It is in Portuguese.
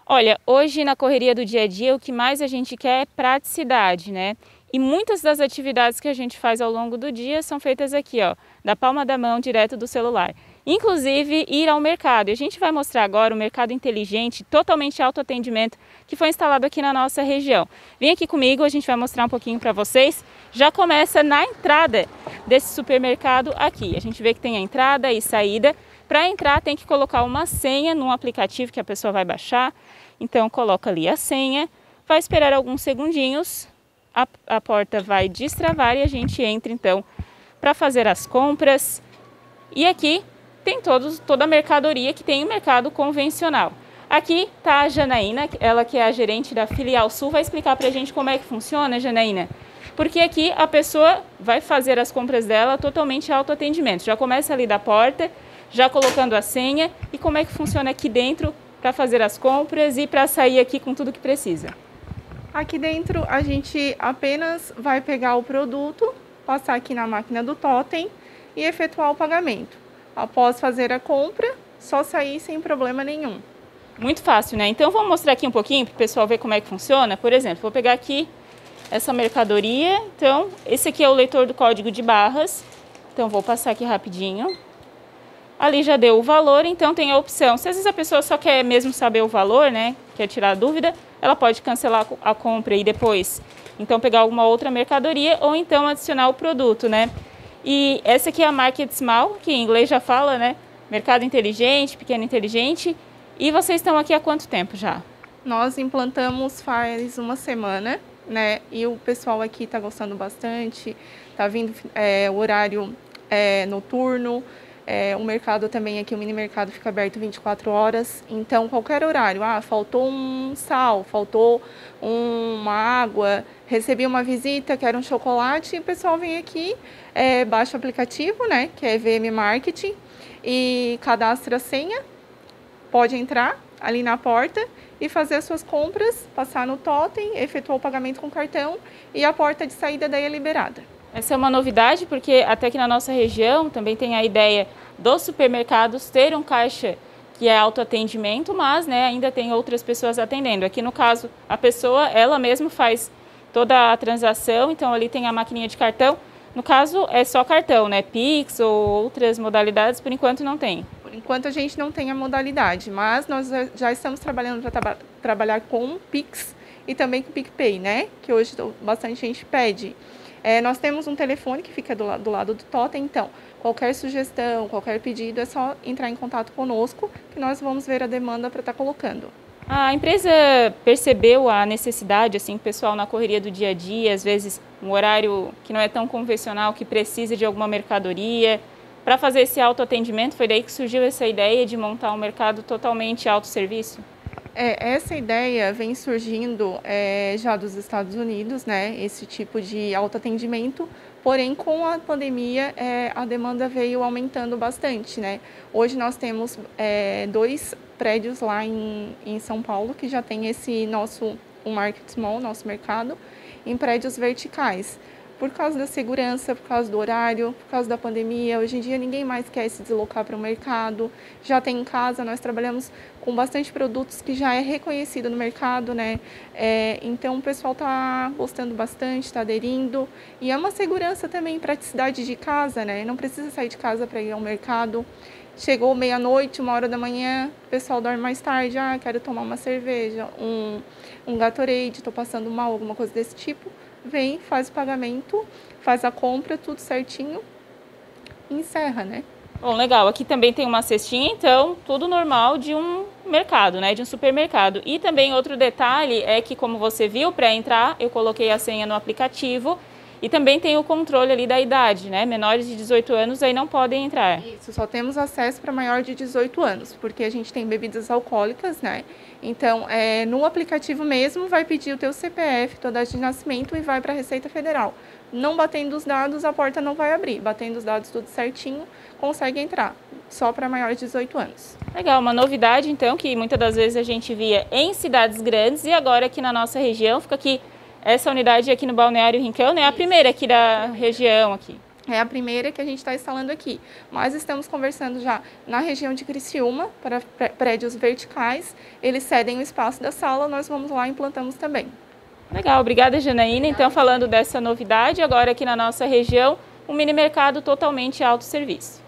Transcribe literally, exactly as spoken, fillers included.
Olha, hoje na correria do dia a dia, o que mais a gente quer é praticidade, né? E muitas das atividades que a gente faz ao longo do dia são feitas aqui, ó, da palma da mão, direto do celular. Inclusive ir ao mercado. E a gente vai mostrar agora o mercado inteligente, totalmente autoatendimento, que foi instalado aqui na nossa região. Vem aqui comigo, a gente vai mostrar um pouquinho para vocês. Já começa na entrada desse supermercado aqui. A gente vê que tem a entrada e saída. Para entrar tem que colocar uma senha num aplicativo que a pessoa vai baixar. Então coloca ali a senha, vai esperar alguns segundinhos, a, a porta vai destravar e a gente entra então para fazer as compras. E aqui tem todos, toda a mercadoria que tem o mercado convencional. Aqui está a Janaína, ela que é a gerente da Filial Sul, vai explicar para a gente como é que funciona, Janaína. Porque aqui a pessoa vai fazer as compras dela totalmente autoatendimento. Já começa ali da porta, já colocando a senha e como é que funciona aqui dentro para fazer as compras e para sair aqui com tudo que precisa. Aqui dentro a gente apenas vai pegar o produto, passar aqui na máquina do totem e efetuar o pagamento. Após fazer a compra, só sair sem problema nenhum. Muito fácil, né? Então vamos mostrar aqui um pouquinho para o pessoal ver como é que funciona. Por exemplo, vou pegar aqui essa mercadoria. Então, esse aqui é o leitor do código de barras. Então vou passar aqui rapidinho. Ali já deu o valor, então tem a opção. Se às vezes a pessoa só quer mesmo saber o valor, né, quer tirar a dúvida, ela pode cancelar a compra e depois, então pegar alguma outra mercadoria ou então adicionar o produto, né. E essa aqui é a Market Small, que em inglês já fala, né, mercado inteligente, pequeno inteligente. E vocês estão aqui há quanto tempo já? Nós implantamos faz uma semana, né, e o pessoal aqui está gostando bastante, tá vindo é, o horário é, noturno. É, o mercado também aqui, o mini mercado fica aberto vinte e quatro horas, então qualquer horário, ah, faltou um sal, faltou um, uma água, recebi uma visita, quero um chocolate, e o pessoal vem aqui, é, baixa o aplicativo, né, que é V M Marketing, e cadastra a senha, pode entrar ali na porta e fazer as suas compras, passar no totem, efetuar o pagamento com cartão e a porta de saída daí é liberada. Essa é uma novidade porque até que na nossa região também tem a ideia dos supermercados ter um caixa que é autoatendimento, mas né, ainda tem outras pessoas atendendo. Aqui no caso, a pessoa, ela mesma faz toda a transação, então ali tem a maquininha de cartão. No caso, é só cartão, né? Pix ou outras modalidades, por enquanto não tem. Por enquanto a gente não tem a modalidade, mas nós já estamos trabalhando para tra trabalhar com Pix e também com PicPay, né? Que hoje bastante gente pede. É, nós temos um telefone que fica do, la do lado do totem, então qualquer sugestão, qualquer pedido é só entrar em contato conosco que nós vamos ver a demanda para estar colocando. A empresa percebeu a necessidade, assim, pessoal na correria do dia a dia, às vezes um horário que não é tão convencional, que precisa de alguma mercadoria, para fazer esse autoatendimento, foi daí que surgiu essa ideia de montar um mercado totalmente autosserviço? É, essa ideia vem surgindo é, já dos Estados Unidos, né, esse tipo de autoatendimento, porém com a pandemia é, a demanda veio aumentando bastante, né. Hoje nós temos é, dois prédios lá em, em São Paulo que já tem esse nosso, o Market Small, nosso mercado, em prédios verticais. Por causa da segurança, por causa do horário, por causa da pandemia, hoje em dia ninguém mais quer se deslocar para o mercado, já tem em casa, nós trabalhamos com bastante produtos que já é reconhecido no mercado, né? É, então o pessoal está gostando bastante, está aderindo, e é uma segurança também, praticidade de casa, né? Não precisa sair de casa para ir ao mercado. Chegou meia-noite, uma hora da manhã, o pessoal dorme mais tarde, ah, quero tomar uma cerveja, um, um Gatorade, estou passando mal, alguma coisa desse tipo. Vem, faz o pagamento, faz a compra, tudo certinho e encerra, né? Bom, legal. Aqui também tem uma cestinha, então, tudo normal de um mercado, né? De um supermercado. E também outro detalhe é que, como você viu, para entrar, eu coloquei a senha no aplicativo e também tem o controle ali da idade, né? Menores de dezoito anos aí não podem entrar. Isso, só temos acesso para maior de dezoito anos, porque a gente tem bebidas alcoólicas, né? Então, é, no aplicativo mesmo, vai pedir o teu C P F, tua data de nascimento e vai para a Receita Federal. Não batendo os dados, a porta não vai abrir. Batendo os dados tudo certinho, consegue entrar. Só para maiores de dezoito anos. Legal, uma novidade então que muitas das vezes a gente via em cidades grandes e agora aqui na nossa região, fica aqui essa unidade aqui no Balneário Rincão, né? A primeira aqui da região aqui. É a primeira que a gente está instalando aqui, mas estamos conversando já na região de Criciúma, para prédios verticais, eles cedem o espaço da sala, nós vamos lá e implantamos também. Legal, obrigada, Janaína. Então, falando dessa novidade, agora aqui na nossa região, um mini mercado totalmente autosserviço.